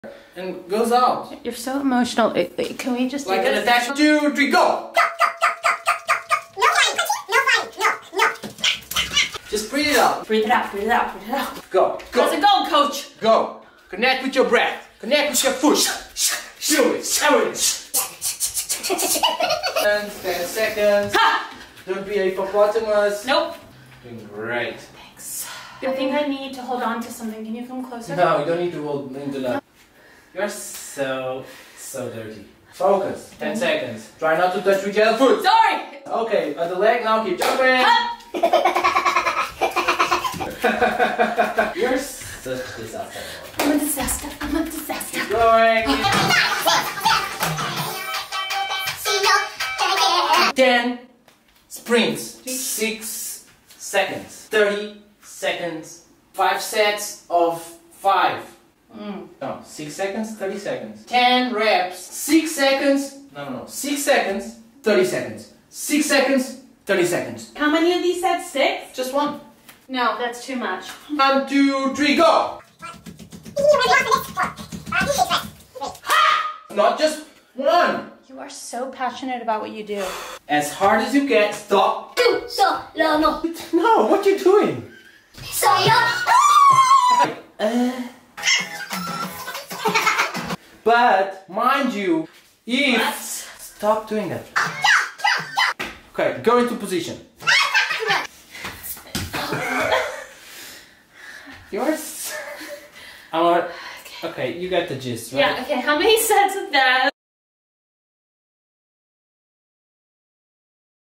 and goes out. You're so emotional. Can we just like do an this? attachment? 2, 3, go! Just breathe it out. Breathe it out, breathe it out, breathe it out. Go, go. How's it going, coach? Go. Connect with your breath. Connect with your foot. Do it. Do it. 10 seconds. Ha! Don't be a hippopotamus. Nope. Doing great. Thanks. I think I need to hold on to something. Can you come closer? No, you don't need to hold into that. You're so dirty. Focus. 10 seconds. Try not to touch with your other foot. Sorry! Okay, at the leg now, keep jumping. You're such a disaster. I'm a disaster. I'm a disaster. Keep going. 10 sprints. 6 seconds. 30 seconds. 5 sets of 5. No, 6 seconds, 30 seconds. 10 reps. 6 seconds. No. 6 seconds, 30 seconds. 6 seconds, 30 seconds. How many of these sets? 6? Just one. No, that's too much. 1, 2, 3, go! Not just one. You are so passionate about what you do. As hard as you can. Stop. No. No, what you doing? But mind you, stop doing that. Okay, go into position. Yours. Okay, you got the gist, right? Yeah. Okay. How many sets of that?